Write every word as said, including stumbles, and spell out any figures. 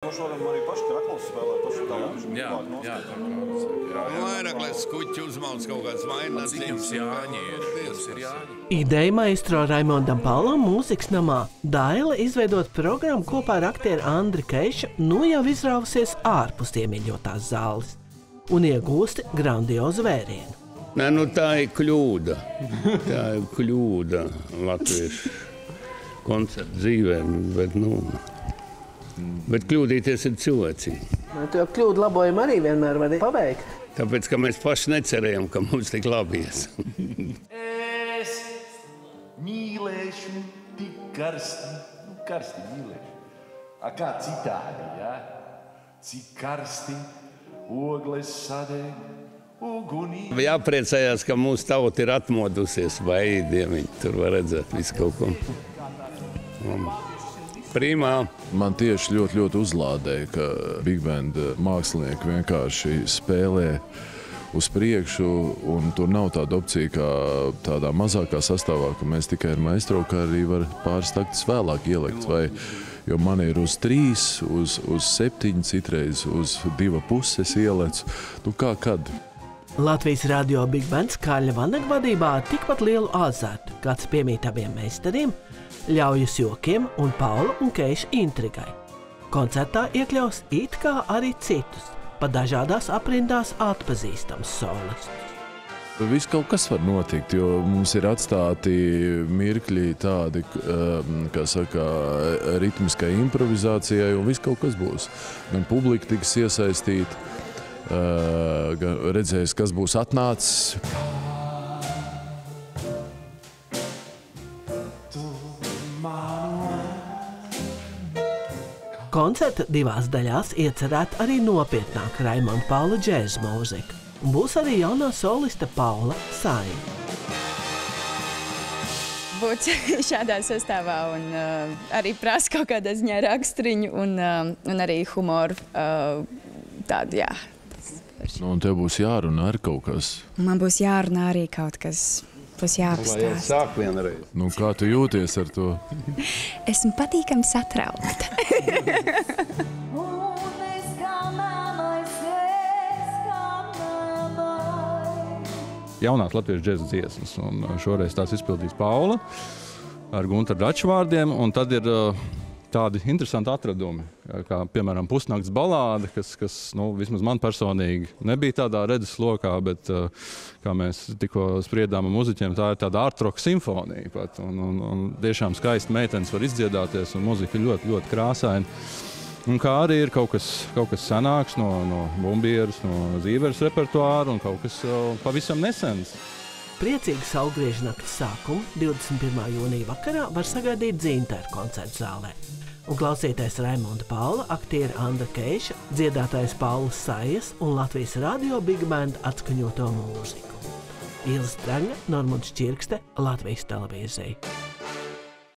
droši varam arī paši kraklas spēlēt. Tas ir tā lūkšana. Jā, jā, tā kā. Vairāklēs skuķi uzmauc kaut kāds vainas. Jums Jāņi ir, jums ir Jāņi. Ideja maestro Raimondam Paulam mūzikas namā Daila izveidot programmu kopā ar aktieru Andri Keišu nu jau izrāvusies ārpus iemīļotās zāles un iegūsti grandiozu vērienu. Nē, nu tā ir kļūda. Tā ir kļūda latviešu koncertu dzīvēm, bet, nu, bet kļūdīties ir cilvēcīgi. Tu jau kļūdu labojumu arī vienmēr vari paveikt. Tāpēc, ka mēs paši necerējam, ka mums tik labi ies. Es mīlēšu tik karsti, nu karsti mīlēšu. A kā citādi, ja? Cik karsti ogles sadeg ugunī. Jāpriecājās, ka mūsu tauta ir atmodusies, vai diemiņi, tur var redzēt visu kaut ko. Primā. Man tieši ļoti, ļoti uzlādēja, ka Big Band mākslinieki vienkārši spēlē uz priekšu, un tur nav tāda opcija, kā tādā mazākā sastāvā, ka mēs tikai ar maestro, kā arī var pāris taktus vēlāk ielikt, vai, jo man ir uz trīs, uz, uz septiņi, citreiz uz diva puses ielec. Nu kā kad? Latvijas radio Big Band Kaļa Vanaga vadībā tikpat lielu azartu, kāds piemīt abiem meistariem, ļaujas jokiem un Paula un Keiša intrigai. Koncertā iekļaus it kā arī citus, pa dažādās aprindās atpazīstams solistus. Viss kaut kas var notikt, jo mums ir atstāti mirkļi tādi, kā saka, ritmiskai improvizācijai, un viss kaut kas būs. Gan publika tiks iesaistīta, gan redzēs, kas būs atnācis. Koncerta divās daļās iecerēta arī nopietnāka Raimonda Paula džēza mūzika. Būs arī jaunā soliste Paula Saima. Būt šādā sastāvā un uh, arī prasa kaut kādā ziņā raksturiņu un, uh, un arī humoru uh, tādu, jā. Nu, un tev būs jārunā ar kaut kas. Man būs jārunā arī kaut kas. Būs jāpastāst. Sāk vienreiz. Nu, kā tu jūties ar to? Esmu patīkami satraukta. Jaunās latviešu džēza dziesmas, un šoreiz tās izpildīs Paula ar Guntaru Raču vārdiem, un tad ir uh, tādi interesanti atradumi, kā piemēram Pusnakts balāde, kas, kas nu, vismaz man personīgi nebija tādā redzes lokā, bet uh, kā mēs tikko spriedām ar muziķiem, tā ir tāda art rock simfonija pat, un, un, un tiešām skaisti meitenes var izdziedāties, un muzika ir ļoti, ļoti krāsaina. Un kā arī ir kaut kas, kaut kas senāks no, no Bumbieras, no Zīveres repertuāra un kaut kas uh, pavisam nesens. Priecīgu saulgriežu nakts sākumu divdesmit pirmā jūnija vakarā var sagaidīt Dzintaru koncertu zālē. Un klausīties Raimonda Paula, aktiera Andra Keiša, dziedātājs Pauls Sajas un Latvijas radio Big Band atskaņoto mūziku. Ilze Stranga, Normunds Čirkste, Latvijas televīzija.